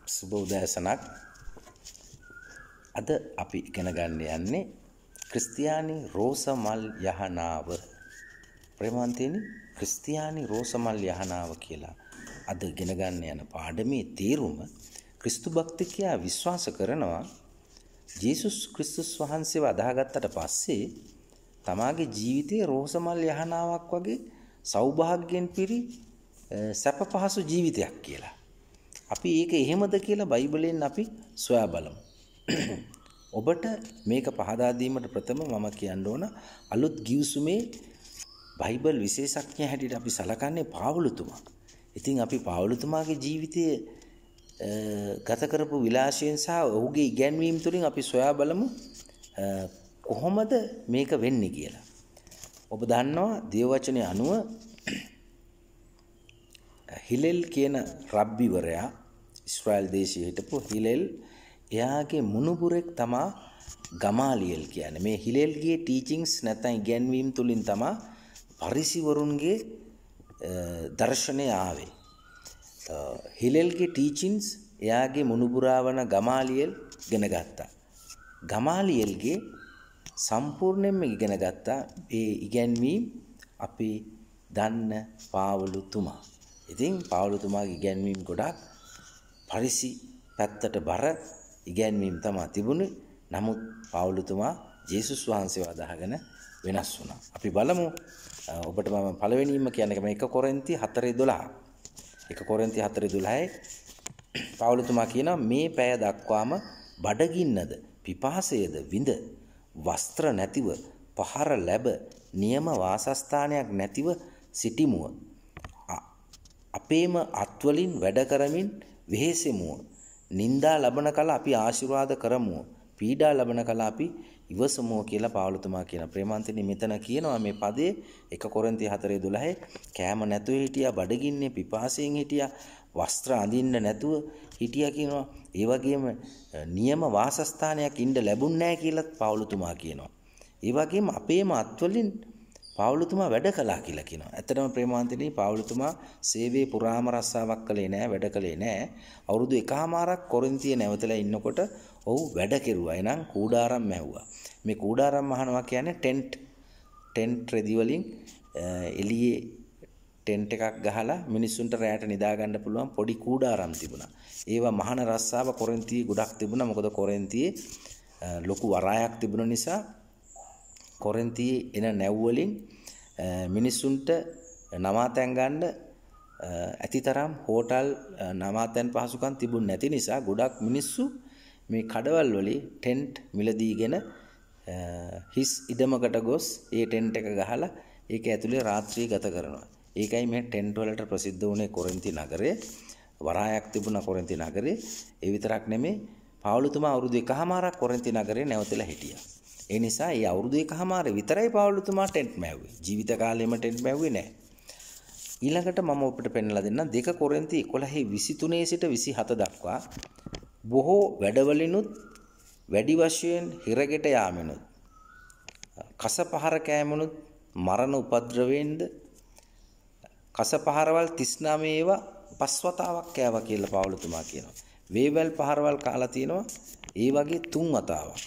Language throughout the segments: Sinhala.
සුබ උදෑසනක්. අද අපි ඉගෙන ගන්න යන්නේ ක්‍රිස්තියානි රෝසමල් යහනාව. ප්‍රේමවන්තයනි, ක්‍රිස්තියානි රෝසමල් යහනාව කියලා අද ඉගෙන ගන්න යන පාඩමේ තේරුම ක්‍රිස්තු භක්තිකයා විශ්වාස කරනවා ජේසුස් ක්‍රිස්තුස් වහන්සේව අදාහගත්තට පස්සේ තමාගේ ජීවිතයේ රෝසමල් යහනාවක් වගේ සෞභාග්‍යයෙන් පිරි සැප පහසු ජීවිතයක් කියලා. අපි ඒක එහෙමද කියලා බයිබලයෙන් අපි සොයා බලමු. ඔබට මේක පහදා දීමට ප්‍රථම මම කියන්න ඕන අලුත් ගිවිසුමේ බයිබල් විශේෂඥ හැටියට අපි සලකන්නේ පාවුලතුමා. ඉතින් අපි පාවුලතුමාගේ ජීවිතයේ ගත කරපු විලාසයෙන් සහ ඔහුගේ ඉගැන්වීම් තුළින් අපි සොයා බලමු කොහොමද මේක වෙන්නේ කියලා. ඔබ දන්නවා දේව වචනේ අනුව හිලෙල් කියන රබ්බිවරයා ඉස්රායල් දේශයේ හිටපු හිලෙල් එයාගේ මුණුබුරෙක් තමා ගමාලියල් කියන්නේ. මේ හිලෙල්ගේ ටීචින්ග්ස් නැත්නම් ඉගැන්වීම් තුලින් තමා පරිසිවරුන්ගේ දර්ශනය ආවේ. හිලෙල්ගේ ටීචින්ග්ස් එයාගේ මුණුබුරා වන ගමාලියල් ඉගෙන ගත්තා. ගමාලියල්ගේ සම්පූර්ණයෙන්ම ඉගෙන ගත්තා ඒ ඉගැන්වීම් අපි දන්න පාවුලතුමා. ඉතින් පාවුලතුමාගේ ඉගැන්වීම් ගොඩක් පරිසි පැත්තට බර ඉගැන්වීම් තමයි තිබුණේ. නමුත් පාවුලතුමා ජේසුස් වහන්සේව අදහගෙන වෙනස් වුණා. අපි බලමු. ඔබට මම පළවෙනිම කියන්නේ 1 කොරින්ති 4:12. 1 කොරින්ති 4:12 පාවුලතුමා කියනවා මේ පැය දක්වාම බඩගින්නද පිපාසයද විඳ වස්ත්‍ර නැතිව පහර ලැබ නියම වාසස්ථානයක් නැතිව සිටිමුව. අපේම අත්වලින් වැඩ කරමින් වෙහෙසෙමුව. නින්දා ලබන කල අපි ආශිර්වාද කරමුව. පීඩා ලබන කල අපි ඉවසමුව කියලා පාවුලතුමා කියන. ප්‍රේමාන්තනි මෙතන කියනවා මේ පදේ 1 කොරින්ති 4:12 කෑම නැතුව හිටියා, බඩගින්නේ පිපාසයෙන් හිටියා, වස්ත්‍ර අඳින්න නැතුව හිටියා කියනවා. ඒ වගේම නියම වාසස්ථානයක් ඉන්න ලැබුණ නැහැ කියලා පාවුලතුමා කියනවා. ඒ වගේම අපේම අත්වලින් පාවුලතුමා වැඩ කළා කියලා කියනවා. ඇත්තටම ප්‍රේමාන්තනි පාවුලතුමා සේවයේ පුරාම රස්සාවක් කළේ නැහැ, වැඩ කළේ නැහැ. අවුරුදු 1මාරක් කොරින්තියේ නැවතලා ඉන්නකොට ඔහු වැඩ කෙරුවා. එනං කූඩාරම් මැව්වා. මේ කූඩාරම් මහනවා කියන්නේ ටෙන්ට් රෙදි වලින් එළියේ ටෙන්ට් එකක් ගහලා මිනිස්සුන්ට රැයට නිදා ගන්න පුළුවන් පොඩි කූඩාරම් තිබුණා. ඒවා මහන රස්සාව කොරින්තියේ ගොඩක් තිබුණා. මොකද කොරින්තියේ ලොකු වරායක් තිබුණ නිසා කොරින්තියේ එන නැව් වලින් මිනිස්සුන්ට නවාතැන් ගන්න ඇතිතරම් හෝටල් නවාතැන් පහසුකම් තිබුණ නැති නිසා ගොඩක් මිනිස්සු මේ කඩවල් වලින් ටෙන්ට් මිලදීගෙන හිස් ඉඩමකට ගොස් ඒ ටෙන්ට් එක ගහලා ඒක ඇතුලේ රාත්‍රිය ගත කරනවා. ඒකයි මේ ටෙන්ට් වලට ප්‍රසිද්ධ වුණේ කොරින්ති නගරය. වරායක් තිබුණා කොරින්ති නගරේ. ඒ විතරක් නෙමෙයි පාවුලතුමා අවුරුදු 1මාරක් කොරින්ති නගරේ නැවතලා හිටියා. ඒ නිසා ඒ අවුරුදු 1මාර විතරයි පාවුලතුමා ටෙන්ට් මැව්වේ. ජීවිත කාලෙම ටෙන්ට් මැව්වේ නැහැ. ඊළඟට මම ඔබට පෙන්නලා දෙන්නම් 2 කොරින්ති 11:23 සිට 27 දක්වා බොහෝ වැඩවලිනුත් වැඩි වශයෙන් හිරගෙට යාමෙනුත් කස පහර කෑමනුත් මරණ උපද්‍රවයෙන්ද කස පහරවල් 39 ඒවා 5 වතාවක් කෑවා කියලා පාවුලතුමා කියනවා. වේවැල් පහරවල් කාලා තියෙනවා ඒ වගේ 3 වතාවක්.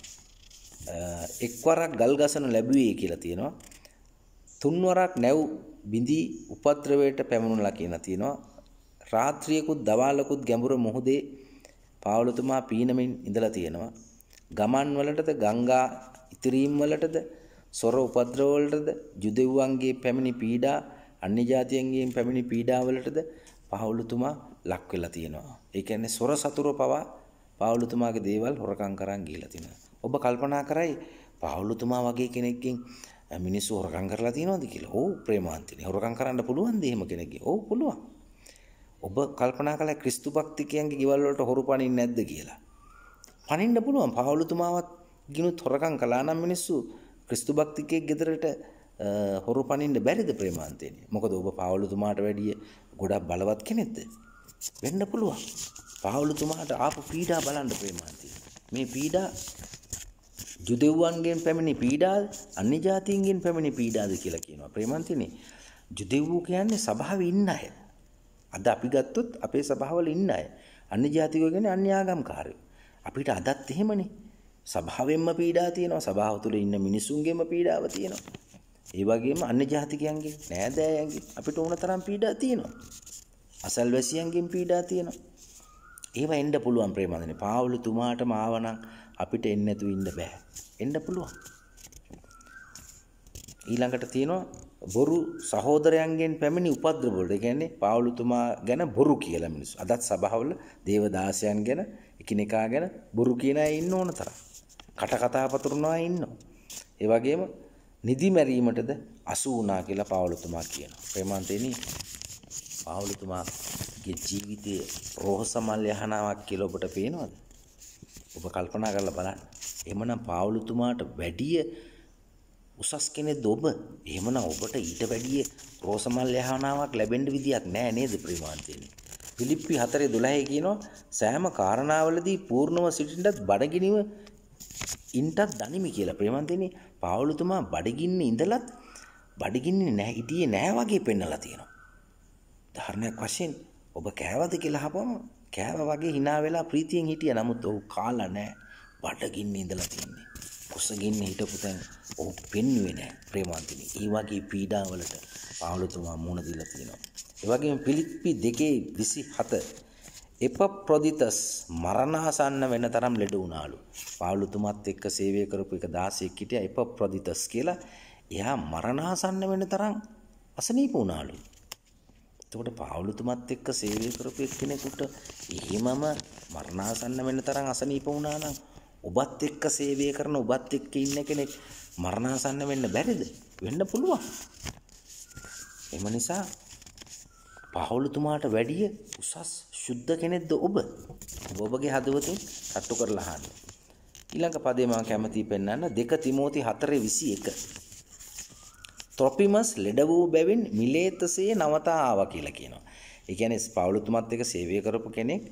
එක්වරක් ගල් ගසන ලැබුවේ කියලා තියෙනවා. 3 වරක් නැව් බිඳී උපද්‍රවයට පැමුණලා කියලා තියෙනවා. රාත්‍රියකුත් දවාලකුත් ගැඹුරු මොහොතේ පාවුලතුමා පීනමින් ඉඳලා තියෙනවා. ගමන් වලටද ගංගා ඉතිරීම් වලටද සොර උපද්‍රව වලටද ජුදෙව්වන්ගේ පැමිණි පීඩා අන්‍ය ජාතියන්ගෙන් පැමිණි පීඩා වලටද පාවුලතුමා ලක් වෙලා තියෙනවා. ඒ කියන්නේ සොර සතුරු පවා පාවුලතුමාගේ දේවල් හොරකම් කරන් ගිහිලා තිනවා. ඔබ කල්පනා කරයි පාවුලතුමා වගේ කෙනෙක්ගෙන් මිනිස්සු හොරකම් කරලා තියනවද කියලා. ඔව් ප්‍රේමාන්තිනේ. හොරකම් කරන්න පුළුවන්ද එහෙම කෙනෙක්ගෙන්? ඔව් පුළුවන්. ඔබ කල්පනා කළා ක්‍රිස්තු භක්තිකයන්ගේ ගෙවල් වලට හොරු පනින්නේ නැද්ද කියලා. පනින්න පුළුවන්. පාවුලතුමාවත් ගිනුත් හොරකම් කළා නම් මිනිස්සු ක්‍රිස්තු භක්තිකයෙක් ගෙදරට හොරු පනින්න බැරිද ප්‍රේමාන්තිනේ? මොකද ඔබ පාවුලතුමාට වැඩිය ගොඩක් බලවත් කෙනෙක්ද? වෙන්න පුළුවන්. පාවුලතුමාට ආපු පීඩා බලන්න ප්‍රේමාන්තිනේ. මේ පීඩා ජුදෙව්වන්ගෙන් පැමිණි පීඩාද අන්‍ය ජාතීන්ගෙන් පැමිණි පීඩාද කියලා කියනවා. ප්‍රේමන්තිනේ ජුදෙව්වෝ කියන්නේ සභාවේ ඉන්න අය. අද අපි ගත්තොත් අපේ සභාවල ඉන්න අය. අන්‍ය ජාතිකයෝ කියන්නේ අන්‍ය ආගම්කාරයෝ. අපිට අදත් එහෙමනේ. සභාවෙන්ම පීඩා තියෙනවා. සභාව තුළ ඉන්න මිනිසුන්ගෙම පීඩාව තියෙනවා. ඒ වගේම අන්‍ය ජාතිකයන්ගේ නෑදෑයන්ගේ අපිට ඕන තරම් පීඩා තියෙනවා. අසල්වැසියන්ගෙන් පීඩා තියෙනවා. ඒවා එන්න පුළුවන් ප්‍රේමන්දනේ. පාවුලුතුමාටම ආවනම් අපිට එන්නේ නැතුව ඉන්න බෑ. එන්න පුළුවන්. ඊළඟට තියෙනවා බොරු සහෝදරයන්ගෙන් පැමිණි උපද්‍රව වලට. ඒ කියන්නේ පාවුලුතුමා ගැන බොරු කියලා මිනිස්සු. අදත් සභාවල දේවදාසයන් ගැන එකිනෙකා ගැන බොරු කියන අය ඉන්න ඕන තරම්. කට කතා පතුරනවා ඉන්නවා. ඒ වගේම නිදි මැරීමටද අසු වුණා කියලා පාවුලුතුමා කියනවා. ප්‍රේමන්තේනි පාවුලුතුමාගේ ජීවිතයේ රෝසමල් යහනාවක් කියලා ඔබට පේනවද? ඔබ කල්පනා කරලා බලන්න. එහෙමනම් පාවුලුතුමාට වැඩිය උසස් කෙනෙක්ද ඔබ? එහෙමනම් ඔබට ඊට වැඩිය රෝසමල් යහනාවක් ලැබෙන්න විදියක් නැහැ නේද ප්‍රේමාන්තේනි? පිලිප්පි 4:12 කියනවා සෑම කාරණාවලදී පූර්ණව සිටින්නත් බඩගිනිව ඉන්ටත් දනිමි කියලා. ප්‍රේමාන්තේනි පාවුලුතුමා බඩගින්නේ ඉඳලත් බඩගින්නේ නැහැ හිටියේ නැහැ වගේ පෙන්නලා තියෙනවා. ධර්මයක් වශයෙන් ඔබ කෑවද කියලා අහපම කෑවා වගේ hina වෙලා ප්‍රීතියෙන් හිටියා. නමුත් ඔහු කාලා නැහැ. බඩගින්නේ ඉඳලා තින්නේ. කුසගින්නේ හිටපු තැන ඔහු පෙන්වුවේ නැහැ ප්‍රේමාන්තනි. ඒ වගේ පීඩාවලට පාවුලුතුමා මුහුණ දීලා තියෙනවා. ඒ වගේම පිලිප්පි 2:27 එපප්‍රොදිතස් මරණාසන්න වෙන තරම් ලෙඩ වුණාලු. පාවුලුතුමාත් එක්ක සේවය කරපු එක 16ක් හිටියා එපප්‍රොදිතස් කියලා. එයා මරණාසන්න වෙන තරම් අසනීප වුණාලු. එතකොට පාවුලුතුමත් එක්ක සේවය කරපු කෙනෙකුට එහෙමම මරණාසන්න වෙන තරම් අසනීප වුණා නම් ඔබත් එක්ක සේවය කරන ඔබත් එක්ක ඉන්න කෙනෙක් මරණාසන්න වෙන්න බැරිද? වෙන්න පුළුවන්. එම නිසා පාවුලුතුමාට වැඩිය උසස් සුද්ධ කෙනෙක්ද ඔබ? ඔබගේ හදවතින් කට්ටු කරලා අහන්න. ඊළඟ පදේ මම කැමතියි පෙන්වන්න 2 තිමෝති 4:21. ත්‍රොපිමස් ලෙඩ වූ බැවින් මිලේතසේ නවතා ආවා කියලා කියනවා. ඒ කියන්නේ පාවුලුතුමත් එක්ක සේවය කරපු කෙනෙක්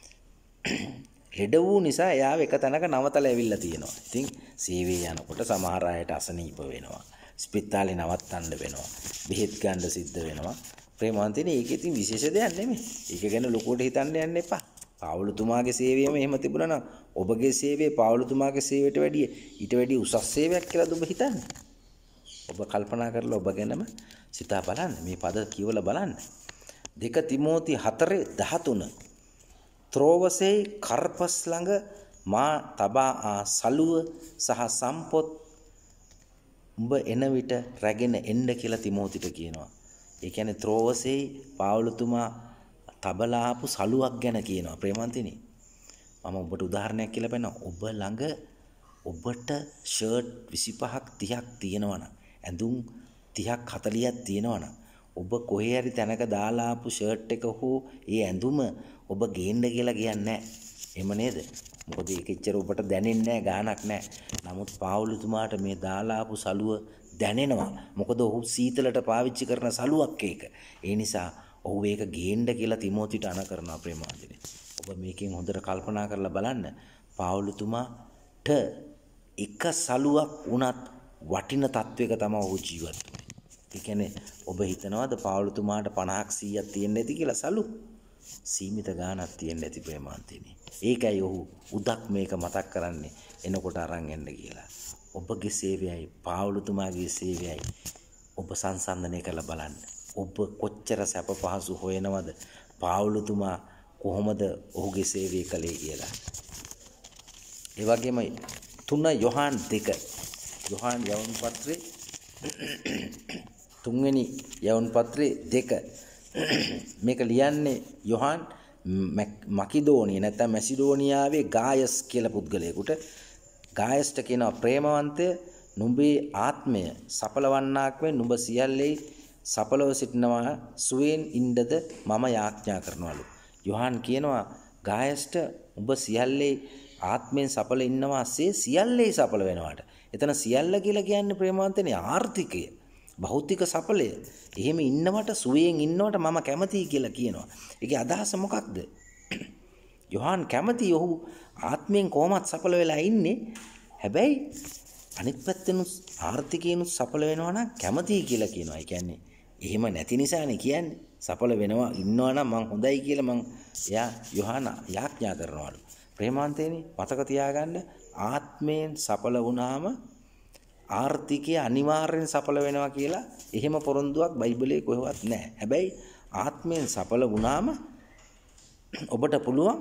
ලෙඩ වූ නිසා එයාව එක තැනක නවතලා ඇවිල්ලා තියෙනවා. ඉතින් සේවය යනකොට සමහර අයට අසනීප වෙනවා. ස්පිතාලේ නවත්තන්න වෙනවා. බෙහෙත් ගන්න සිද්ධ වෙනවා. ප්‍රේමාන්තනේ ඒක ඉතින් විශේෂ දෙයක් නෙමෙයි. ඒක ගැන ලොකුවට හිතන්න යන්න එපා. පාවුලුතුමාගේ සේවයම එහෙම තිබුණා නම් ඔබගේ සේවය පාවුලුතුමාගේ සේවයට වැඩිය ඊට වැඩිය උසස් සේවයක් කියලා ඔබ හිතන්නේ. ඔබ කල්පනා කරලා ඔබ ගැනම සිතා බලන්න. මේ පද කියවලා බලන්න. 2 තිමෝති 4:13 ත්‍රෝවසේ කර්පස් ළඟ මා තබා සලුව සහ සම්පොත් උඹ එන විට රැගෙන එන්න කියලා තිමෝතිට කියනවා. ඒ කියන්නේ ත්‍රෝවසේ පාවුලුතුමා තබලා ආපු සලුවක් ගැන කියනවා. ප්‍රේමන්තිනි මම ඔබට උදාහරණයක් කියලා පෙන්නනවා. ඔබ ළඟ ඔබට ෂර්ට් 25ක් 30ක් තියෙනවනම් ඇඳුම් 30ක් 40ක් තියෙනවනම් ඔබ කොහේ හරි තැනක දාලා ආපු ෂර්ට් එක හෝ ඒ ඇඳුම ඔබ ගේන්න කියලා කියන්නේ නැහැ. එහෙම නේද? මොකද ඒක එච්චර ඔබට දැනෙන්නේ නැහැ, ගාණක් නැහැ. නමුත් පාවුලුතුමාට මේ දාලා ආපු සලුව දැනෙනවා. මොකද ඔහු සීතලට පාවිච්චි කරන සලුවක් ඒක. ඒ නිසා ඔහු ඒක ගේන්න කියලා තිමෝතිට අණ කරනවා ප්‍රේමාන්තනේ. ඔබ මේකෙන් හොඳට කල්පනා කරලා බලන්න. පාවුලුතුමාට එක සලුවක් වුණත් වටින තත්වයක තමයි ඔහු ජීවත් වෙන්නේ. ඒ කියන්නේ ඔබ හිතනවාද පාවුලුතුමාට 50ක් 100ක් තියෙන්න ඇති කියලා සලු? සීමිත ගාණක් තියෙන්න ඇති ප්‍රේමාන්තනේ. ඒකයි ඔහු උදක් මේක මතක් කරන්නේ එනකොට අරන් එන්න කියලා. ඔබගේ සේවයයි පාවුලුතුමාගේ සේවයයි ඔබ සංසන්දනය කරලා බලන්න. ඔබ කොච්චර සැප පහසු හොයනවද පාවුලුතුමා කොහොමද ඔහුගේ සේවය කළේ කියලා. ඒ වගේම 3 යොහාන් 2 යොහාන් යවුන් පත්‍රේ 3 වෙනි යවුන් පත්‍රේ 2 මේක ලියන්නේ යොහාන් මකිදෝනිය නැත්නම් මැසිඩෝනියාවේ ගායස් කියලා පුද්ගලයෙකුට. ගායස්ට කියනවා ප්‍රේමවන්තය නුඹේ ආත්මය සඵලවන්නාක් වෙන් නුඹ සියල්ලේ සඵලව සිටිනවා සුවේන් ඉන්නද මම යාඥා කරනවලු. යොහාන් කියනවා ගායස්ට උඹ සියල්ලේ ආත්මයෙන් සඵල ඉන්නවාසේ සියල්ලේ සඵල වෙනවාට. එතන සියල්ල කියලා කියන්නේ ප්‍රේමවන්තනේ ආර්ථිකය, භෞතික සඵලය. එහෙම ඉන්නවට සුවයෙන් ඉන්නවට මම කැමතියි කියලා කියනවා. ඒකේ අදහස මොකක්ද? යොහාන් කැමති ඔහු ආත්මයෙන් කොහොමත් සඵල වෙලා ඉන්නේ. හැබැයි අනිත් පැත්තෙන් ආර්ථිකයෙන් සඵල වෙනවා නම් කැමතියි කියලා කියනවා. ඒ කියන්නේ එහෙම නැති නිසානේ කියන්නේ. සඵල වෙනවා ඉන්නවා නම් මං හොඳයි කියලා මං එයා යොහාන යාඥා කරනවලු. ප්‍රේමාන්තේනි මතක තියාගන්න ආත්මයෙන් සඵල වුණාම ආර්ථිකය අනිවාර්යෙන් සඵල වෙනවා කියලා එහෙම පොරොන්දුවක් බයිබලයේ කොහෙවත් නැහැ. හැබැයි ආත්මයෙන් සඵල වුණාම ඔබට පුළුවන්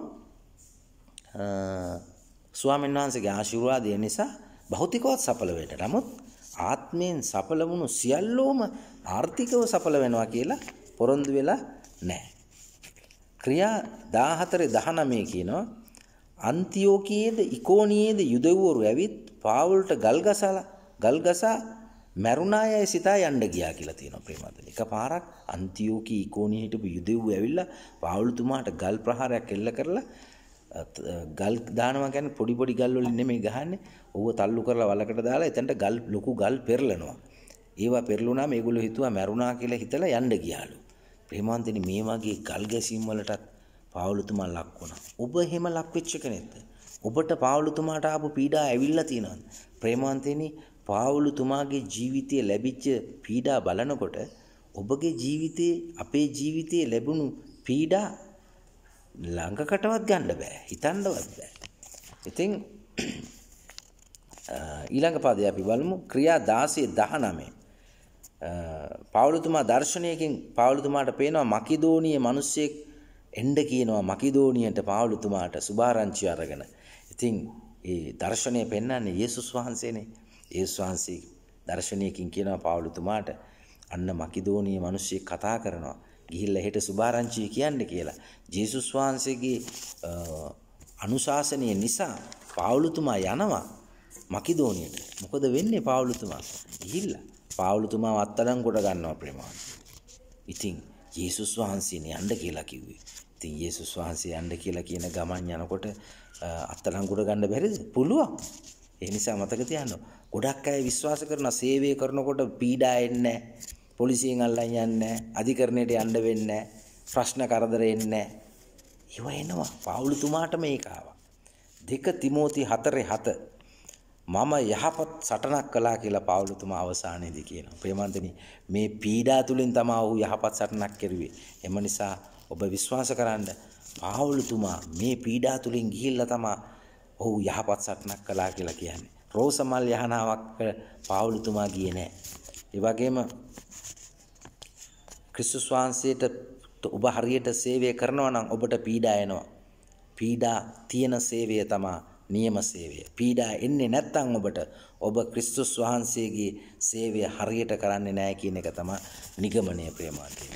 ස්වාමීන් වහන්සේගේ ආශිර්වාදය නිසා භෞතිකවත් සඵල වෙන්න. නමුත් ආත්මයෙන් සඵල වුණු සියල්ලෝම ආර්ථිකව සඵල වෙනවා කියලා පොරොන්දු වෙලා නැහැ. ක්‍රියා 14:19 කියනවා අන්තිෝකියේද ඉකෝනියේද යුදෙව්වරු ඇවිත් පාවුල්ට ගල්ගසා මරුණායයි සිතා යන්න ගියා කියලා තියෙනවා ප්‍රේමවතුනි. එකපාරක් අන්තිෝකී ඉකෝනියේ හිටපු යුදෙව්වෝ ඇවිල්ලා පාවුල්තුමාට ගල් ප්‍රහාරයක් එල්ල කරලා ගල් දානවා කියන්නේ පොඩි ගල් වලින් නෙමෙයි ගහන්නේ. ඌව තල්ලු කරලා වලකට දාලා එතනට ලොකු ගල් පෙරලනවා. ඒවා පෙරළුණාම ඒගොල්ලෝ හිතුවා මැරුණා කියලා හිතලා යන්න ගියාලු. ප්‍රේමවන්තනි මේ වගේ ගල් ගැසීම් වලටත් පාවුලතුමා ලක් වුණා. ඔබ එහෙම ලක් වෙච්ච කෙනෙක්ද? ඔබට පාවුලතුමාට ආපු පීඩා ඇවිල්ලා තියෙනවද? ප්‍රේමවන්තනි පාවුලතුමාගේ ජීවිතයේ ලැබිච්ච පීඩා බලනකොට ඔබගේ ජීවිතයේ අපේ ජීවිතයේ ලැබුණු පීඩා ළඟකටවත් ගන්න බෑ. හිතන්නවත් බෑ. ඉතින් ඊළඟ පදේ අපි බලමු ක්‍රියා 16:19. පාවුලතුමා දර්ශනයකින් පාවුලතුමාට පේනවා මකිදෝනියේ මිනිස්සෙක් එන්න කියනවා මකිදෝනියට පාවුලතුමාට සුභාරංචි අරගෙන. ඉතින් ඒ දර්ශනය පෙන්වන්නේ යේසුස් වහන්සේනේ. යේසුස් වහන්සේ දර්ශනයකින් කියනවා පාවුලතුමාට අන්න මකිදෝනියේ මිනිස්සෙක් කතා කරනවා. ගිහිල්ලා හෙට සුභාරංචි කියන්න කියලා. යේසුස් වහන්සේගේ අනුශාසනය නිසා පාවුලතුමා යනවා මකිදෝනියට. මොකද වෙන්නේ පාවුලතුමා? ගිහිල්ලා පාවුලතුමාව අත්අඩංගුවට ගන්නවා ප්‍රේමවන්ත. ඉතින් යේසුස් වහන්සේ යන්න කියලා කිව්වේ. ඉතින් යේසුස් වහන්සේ යන්න කියලා කියන ගමන් යනකොට අත්අඩංගුවට ගන්න බැරිද? පුළුවන්. ඒ නිසා මතක තියාගන්න. ගොඩක් අය විශ්වාස කරන සේවය කරනකොට පීඩා එන්නේ නැහැ. පොලිසියෙන් අල්ලන් යන්නේ නැහැ. අධිකරණයට යන්න වෙන්නේ නැහැ. ප්‍රශ්න කරදර එන්නේ නැහැ. ඒව එනවා. පාවුලතුමාට මේක ආවා. 2 තිමෝති 4:7 මම යහපත් සටනක් කළා කියලා පාවුලතුමා අවසානයේදී කියනවා. ප්‍රේමන්තනි මේ පීඩා තුලින් තමයි ඔහු යහපත් සටනක් කෙරුවේ. එම නිසා ඔබ විශ්වාස කරන්න පාවුලතුමා මේ පීඩා තුලින් ගිහිල්ලා තමයි ඔහු යහපත් සටනක් කළා කියලා කියන්නේ. රෝසමල් යහනාවක් පාවුලතුමා ගියේ නැහැ. ඒ වගේම ක්‍රිස්තුස් වහන්සේට ඔබ හරියට සේවය කරනවා නම් ඔබට පීඩා එනවා. පීඩා තියෙන සේවය තමයි නියම සේවය. පීඩා එන්නේ නැත්නම් ඔබ ක්‍රිස්තුස් වහන්සේගේ සේවය හරියට කරන්නේ නැහැ කියන එක තමයි නිගමනය ප්‍රේමාන්තේ.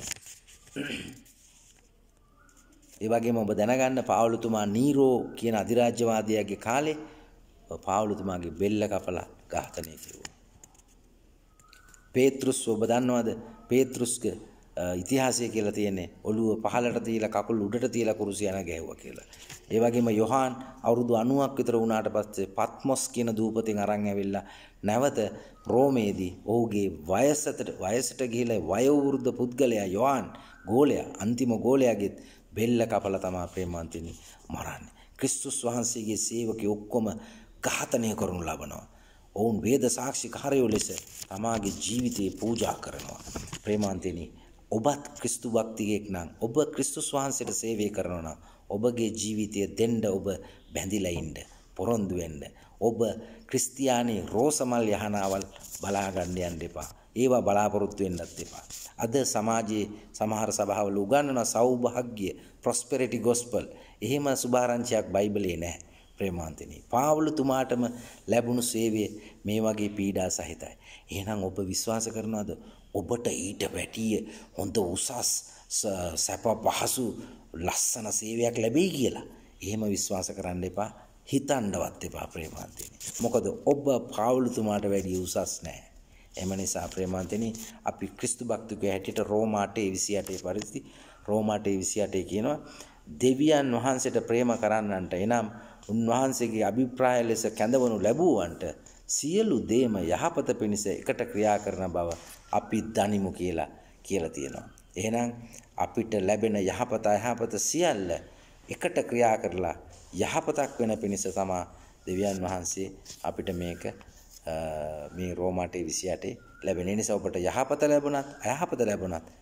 ඒ වගේම ඔබ දැනගන්න පාවුලතුමා නීරෝ කියන අධිරාජ්‍යවාදියාගේ කාලේ පාවුලතුමාගේ බෙල්ල කපලා ඝාතනය කෙරුවා. පේත්‍රුස් ඔබ දන්නවද? පේත්‍රුස්ගේ ඉතිහාසය කියලා තියෙන්නේ ඔළුව පහළට තියලා කකුල් උඩට තියලා කුරුසිය යන ගැහුවා කියලා. ඒ වගේම යොහාන් අවුරුදු 90ක් විතර වුණාට පස්සේ පත්මොස් කියන දූපතෙන් අරන් ඇවිල්ලා නැවත රෝමේදී ඔහුගේ වයසට ගිහිලා වයෝවෘද්ධ පුද්ගලයා යොහාන් ගෝලයා අන්තිම ගෝලයාගේ බෙල්ල කපලා තමයි ප්‍රේමවන්තනි මරන්නේ. ක්‍රිස්තුස් වහන්සේගේ සේවකයෝ ඔක්කොම ඝාතනය කරනු ලබනවා. ඔවුන් වේද සාක්ෂිකාරයෝ ලෙස තමාගේ ජීවිතේ පූජා කරනවා. ප්‍රේමවන්තනි ඔබත් ක්‍රිස්තු භක්තියෙක් නම් ඔබ ක්‍රිස්තුස් වහන්සේට සේවය කරනවා නම් ඔබගේ ජීවිතය දෙන්න ඔබ බැඳිලා ඉන්න පොරොන්දු වෙන්න. ඔබ ක්‍රිස්තියානි රෝසමල් යහනාවල් බලා ගන්න යන්න එපා. ඒවා බලාපොරොත්තු වෙන්නත් එපා. අද සමාජයේ සමහර සභාවල උගන්වන සෞභාග්‍ය ප්‍රොස්පෙරිටි ගොස්පල් එහෙම සුභාරංචියක් බයිබලයේ නැහැ. ප්‍රේමාන්තනි පාවුලතුමාටම ලැබුණු සේවය මේ වගේ පීඩා සහිතයි. එහෙනම් ඔබ විශ්වාස කරනවද ඔබට ඊට වැඩිය හොඳ උසස් සැප පහසු ලස්සන සේවයක් ලැබෙයි කියලා? එහෙම විශ්වාස කරන්න එපා. හිතන්නවත් එපා ප්‍රේමාන්තනි. මොකද ඔබ පාවුලතුමාට වැඩිය උසස් නැහැ. එම නිසා ප්‍රේමාන්තනි අපි ක්‍රිස්තු භක්තිකයෝ හැටියට රෝමා 8:28 පරිදි රෝමා 8:28 කියනවා දෙවියන් වහන්සේට ප්‍රේම කරන්නන්ට එනම් උන්වහන්සේගේ අභිප්‍රාය ලෙස කැඳවනු ලැබුවන්ට සියලු දේම යහපත පිණිස එකට ක්‍රියා කරන බව අපි දනිමු කියලා තියෙනවා. එහෙනම් අපිට ලැබෙන යහපත අයහපත සියල්ල එකට ක්‍රියා කරලා යහපතක් වෙන පිණිස තමයි දෙවියන් වහන්සේ අපිට මේ රෝමා 8:28 ලැබෙන නිසා ඔබට යහපත ලැබුණත් අයහපත ලැබුණත්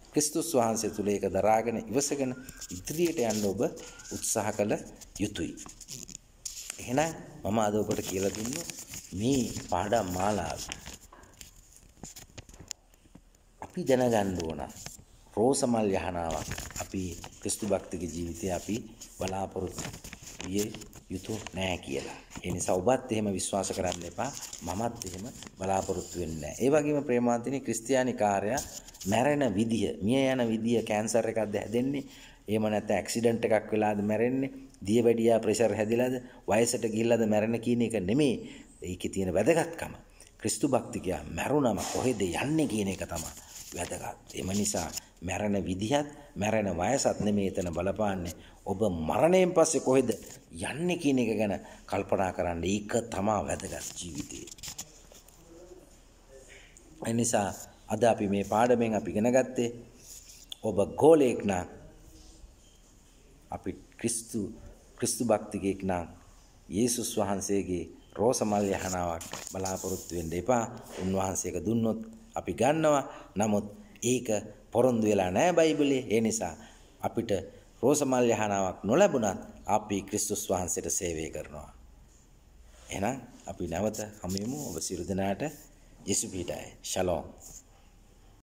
ක්‍රිස්තුස් වහන්සේ තුල ඒක දරාගෙන ඉවසගෙන ඉදිරියට යන්න ඔබ උත්සාහ කළ යුතුයි. එහෙනම් මම අද ඔබට කියලා දුන්නු මේ පාඩම් මාලාව. අපි දැනගන්න ඕන රෝසමල් යහනාවක් අපි ක්‍රිස්තු භක්තික ජීවිතේ අපි බලාපොරොත්තු විය යුතු නෑ කියලා. ඒ නිසා ඔබත් එහෙම විශ්වාස කරන්න එපා. මමත් එහෙම බලාපොරොත්තු වෙන්නේ නෑ. ඒ වගේම ප්‍රේමාන්තිනි ක්‍රිස්තියානි කාර්යය මැරෙන විදිය, මිය යන විදිය කැන්සර් එකක්ද හැදෙන්නේ, එහෙම නැත්නම් ඇක්සිඩන්ට් එකක් වෙලාද මැරෙන්නේ, දියවැඩියා ප්‍රෙෂර් හැදිලාද, වයසට ගිහිල්ලාද මැරෙන කියන එක නෙමෙයි. ඒකේ තියෙන වැදගත්කම. ක්‍රිස්තු භක්තිකයා මැරුණම කොහෙද යන්නේ කියන එක තමයි වැදගත්. එම නිසා මැරෙන විදිහත් මැරෙන වයසත් නෙමෙයි එතන බලපාන්නේ. ඔබ මරණයෙන් පස්සේ කොහෙද යන්නේ කියන එක ගැන කල්පනා කරන්න. ඒක තමයි වැදගත් ජීවිතේ. ඒ නිසා අද අපි මේ පාඩමෙන් අපි ඉගෙන ගත්තේ ඔබ ගෝලයෙක් නම් අපි ක්‍රිස්තු භක්තිකයෙක් නම් යේසුස් වහන්සේගේ රෝසමල් යහනාවක් බලාපොරොත්තු වෙන්න එපා. උන්වහන්සේක දුන්නොත් අපි ගන්නවා. නමුත් ඒක පොරොන්දු වෙලා නැහැ බයිබලයේ. ඒ නිසා අපිට රෝසමල් යහනාවක් නොලැබුණත් අපි ක්‍රිස්තුස් වහන්සේට සේවය කරනවා. එහෙනම් අපි නැවත හමු වෙමු. ඔබ සියලු දෙනාට යේසු පිටයි. ශලෝම්.